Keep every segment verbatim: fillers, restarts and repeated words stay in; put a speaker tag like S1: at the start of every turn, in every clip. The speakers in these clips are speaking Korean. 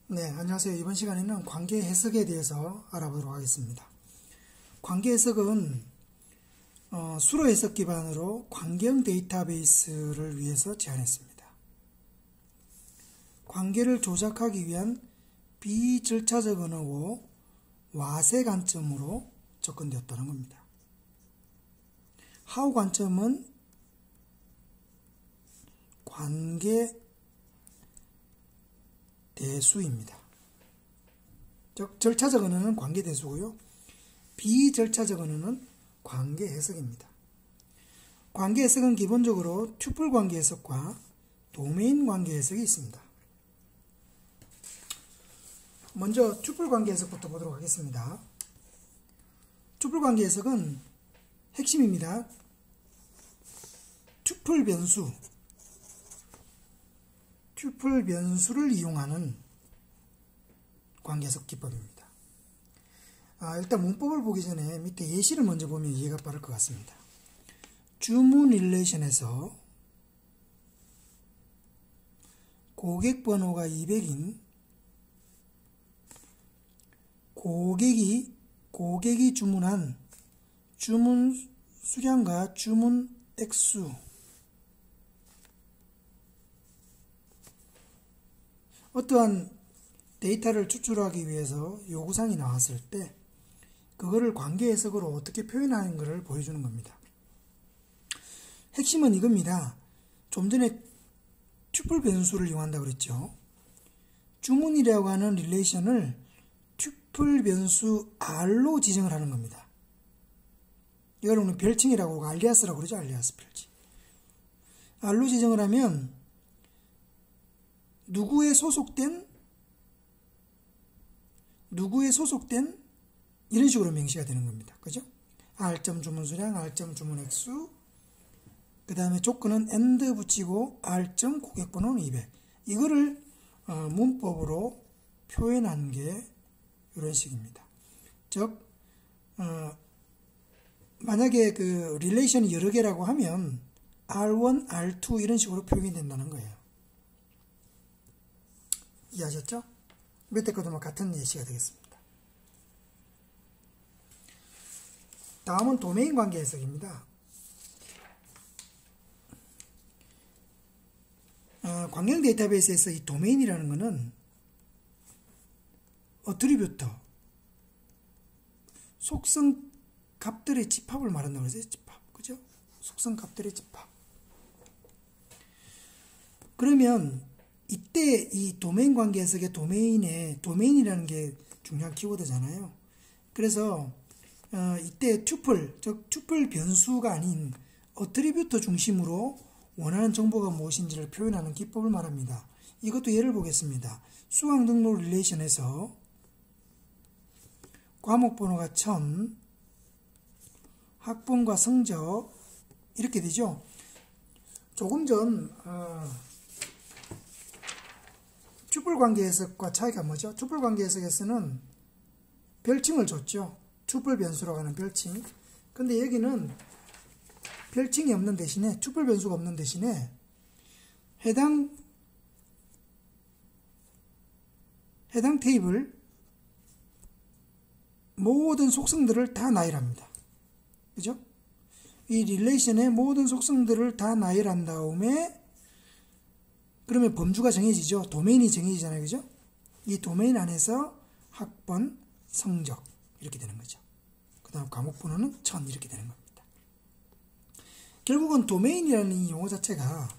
S1: 네, 안녕하세요. 이번 시간에는 관계 해석에 대해서 알아보도록 하겠습니다. 관계 해석은 어, 수로 해석 기반으로 관계형 데이터베이스를 위해서 제안했습니다. 관계를 조작하기 위한 비절차적 언어와 와세 관점으로 접근되었다는 겁니다. 하우 관점은 관계 대수입니다. 즉 절차적 언어는 관계 대수고요. 비절차적 언어는 관계 해석입니다. 관계 해석은 기본적으로 튜플 관계 해석과 도메인 관계 해석이 있습니다. 먼저 튜플 관계 해석부터 보도록 하겠습니다. 튜플 관계 해석은 핵심입니다. 튜플 변수 튜플 변수를 이용하는 관계해석 기법입니다. 아, 일단 문법을 보기 전에 밑에 예시를 먼저 보면 이해가 빠를 것 같습니다. 주문 릴레이션에서 고객 번호가 이백인 고객이 고객이 주문한 주문 수량과 주문 액수 어떠한 데이터를 추출하기 위해서 요구사항이 나왔을 때 그거를 관계 해석으로 어떻게 표현하는 것을 보여주는 겁니다. 핵심은 이겁니다. 좀 전에 튜플 변수를 이용한다고 그랬죠. 주문이라고 하는 릴레이션을 튜플 변수 R로 지정을 하는 겁니다. 이걸 우리는 별칭이라고 하고 알리아스라고 그러죠. 알리아스 별칭. R로 지정을 하면 누구에 소속된 누구에 소속된 이런 식으로 명시가 되는 겁니다. 그죠? R점 주문 수량, R점 주문 액수, 그 다음에 조건은 and 붙이고 R점 고객 번호는 이백. 이거를 어, 문법으로 표현한 게 이런 식입니다. 즉 어, 만약에 그 릴레이션이 여러 개라고 하면 알원, 알투 이런 식으로 표현이 된다는 거예요. 이해하셨죠? 밑에 것도 같은 예시가 되겠습니다. 다음은 도메인 관계 해석입니다. 어, 관계형 데이터베이스에서 이 도메인이라는 것은 어트리뷰터, 속성 값들의 집합을 말한다고 그랬어요. 집합. 그죠? 속성 값들의 집합. 그러면 이때 이 도메인 관계 해석의 도메인에 도메인이라는 게 중요한 키워드잖아요. 그래서 어, 이때 튜플, 즉 튜플 변수가 아닌 어트리뷰터 중심으로 원하는 정보가 무엇인지를 표현하는 기법을 말합니다. 이것도 예를 보겠습니다. 수강 등록 릴레이션에서 과목 번호가 천, 학번과 성적 이렇게 되죠. 조금 전 어, 튜플 관계 해석과 차이가 뭐죠? 튜플 관계 해석에서는 별칭을 줬죠. 튜플 변수라고 하는 별칭. 근데 여기는 별칭이 없는 대신에 튜플 변수가 없는 대신에 해당 해당 테이블 모든 속성들을 다 나열합니다. 그죠? 이 릴레이션의 모든 속성들을 다 나열한 다음에 그러면 범주가 정해지죠. 도메인이 정해지잖아요. 그죠? 이 도메인 안에서 학번, 성적 이렇게 되는 거죠. 그 다음 과목 번호는 천 이렇게 되는 겁니다. 결국은 도메인이라는 이 용어 자체가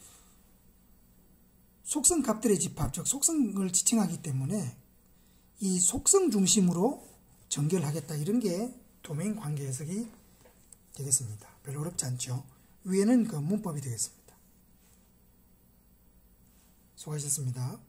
S1: 속성 값들의 집합, 즉 속성을 지칭하기 때문에 이 속성 중심으로 전개를 하겠다. 이런 게 도메인 관계 해석이 되겠습니다. 별로 어렵지 않죠. 위에는 그 문법이 되겠습니다. 수고하셨습니다.